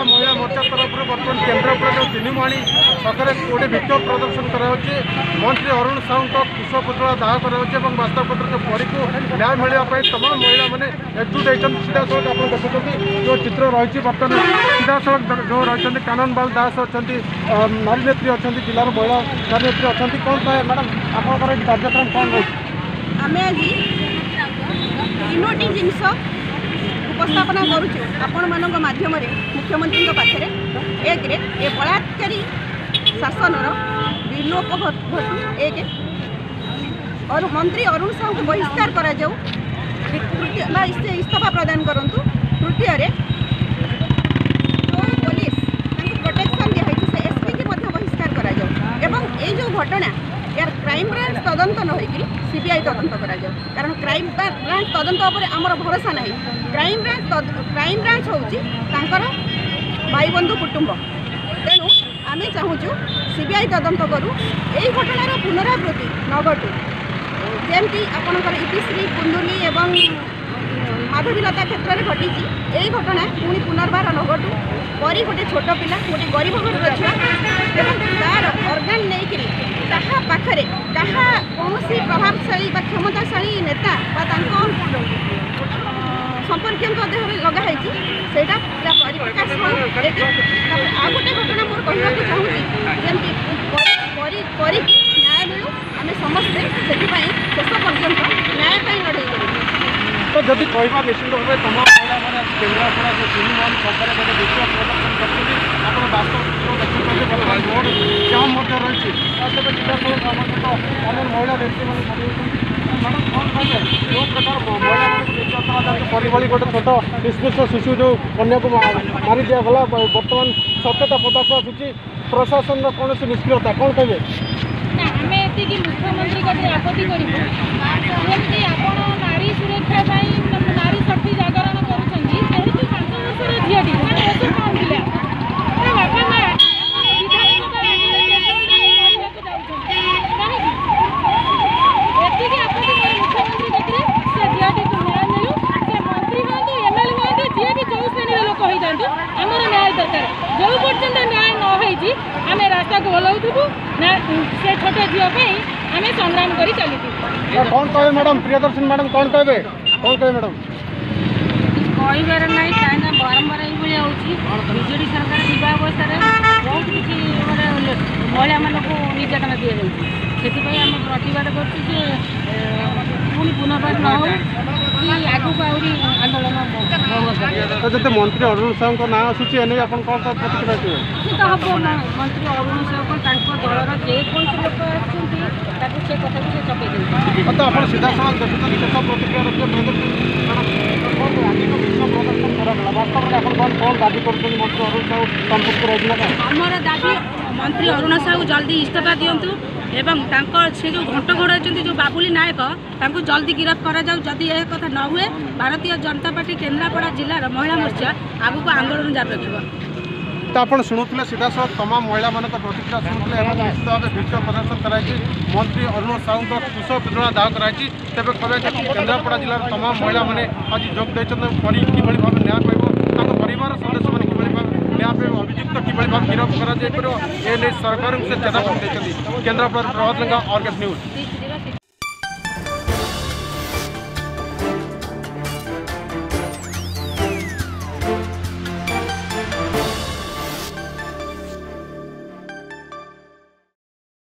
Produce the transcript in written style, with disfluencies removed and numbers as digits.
महिला मोर्चा तरफ बर्तमान केन्द्रापड़ा जो तीनिमाणी छकरे गोटे विक्षोभ प्रदर्शन कराऊँच मंत्री अरुण साहू कुश पुतला दाह कराऊँच बास्तापत्र जो परी को न्याय मिलने तमाम महिला मैंने एकजुट होती सीधा सड़क आप देखुं जो चित्र रही बर्तमान सीधा सड़क जो रही काननबाल दास अच्छा नारी नेत्री अच्छा जिलार महिला नारी नेत्री अच्छा कौन कहे मैडम आप कार्यक्रम कौन रही आम आज तीनोटी जिनस उपस्थापना करुचु आपण मान मध्यम मुख्यमंत्री पाखे एक ए बलात्कारी शासन विलोप घटू एक और मंत्री अरुण साहू को बहिष्कार करा जाऊ इस्तीफा प्रदान करंतु तृतीय पुलिस प्रोटेक्शन दिखाई से एसपी की बहिष्कार करा जाऊ एवं ये जो घटना यार क्राइम ब्रांच तदंत न होकर सीबीआई तदंत करा जाऊ कारण क्राइम ब्रांच तदंत आमर भरोसा ना क्राइम ब्रांच हूँ भाई बंधु कुटुंब तेणु आम चाहूँ सीबीआई तदंत करूँ यही घटनार पुनरावृत्ति न घटू जमती आपणकर इतिश्री कुंडुली एवं माधवीलता क्षेत्र में घटी यही घटना पुणी पुनर्बार न घटू परी गोटे छोट पिला गोटे गरीब घर छुआ एवं तार अर्गान नहीं कहा पाखरे कहा कौन प्रभावशाली क्षमताशाली नेता संपर्क देह लगाई से परिप्रकाश आ गोटे घटना मोर कहना चाहूँगी जमी परी न्याय मिलू आम समस्ते से शेष पर्यंत न्याय लड़े तो जब कहवा निश्चित भाव तमाम महिला मैंने केन्द्रापड़ा जो तीनिमाणी छकरे गोटे विक्षोभ प्रदर्शन करते आप बास्तव देखते बर्तमान रोड जाम रही तेज सीधा अनेक महिला नेत्री मैंने कौन कहे जो प्रकार महिला परी गोटे छोट निष्पुष शिशु जो कन्या को मारी दिगला बर्तमान सत्यता पदार्थ आसूँ प्रशासन कौन निष्क्रियता कौन कहे आम ये मुख्यमंत्री आपत्ति करमती आप नारी सुरक्षा नारी शक्ति जागरण करेतु 5 वर्षर झीटी कौन पिला बापा माँ मुख्यमंत्री पाखे से झीटी को न्याय मिलू से मंत्री हूँ एमएलए हूँ जी भी जो श्रेणी लोक होता आमर न्याय दरकार जो पर्यटन न्याय नई आम रास्ता को ओह्लाऊबू ना से छोट झीपाई आम संग्राम कर चलू कौन कहे मैडम प्रियदर्शन मैडम कौन कहे मैडम कहबार ना कहीं बारंबार ये बीजेडी सरकार जीवा अवस्था बहुत किसी महिला मानक निर्यातना दि जाए आम प्रतिवाद कर पुनर्बार न हो आगू आहरी आंदोलन जब मंत्री अरुण साहू ना आसूसी एने आप कौन प्रतिक्रिया निश्चित हम मंत्री अरुण साहू दलर जेकोसी लोक आसुँच से कथा से चपे देते तो आप सीधा साल देखते शेष प्रतिक्रिया वास्तव में कौन दाबी कर मंत्री अरुण साहू संपुक्त रही आमर दाबी मंत्री अरुण साहू जल्दी इस्तीफा दिंतु एवं से जो घंट घोड़ाई जो बाबुली नायक जल्दी गिरफ्त करा जदि यह कथा न हुए भारतीय जनता पार्टी केन्द्रापड़ा जिलार महिला मोर्चा आगू आंदोलन जारी रखिब तो आप शुणुले सीधा सड़क तमाम महिला मान प्रतिक्रिया शुणुले निश्चित भाव विक्षोभ प्रदर्शन कराई मंत्री अरुण साहू कुश पुतला दाह कराई तेज कहे केन्द्रापड़ा जिलार तमाम महिला मैंने आज जोग देते परी कि भाव न्याय पाइब परिवार सदस्य मैंने कि भाव न्याय पाइब अभियुक्त कि भाव गिरफ्त कर सरकार से चेतावनी देते केन्द्रापड़ा प्रभात लंगा ऑर्गेस न्यूज।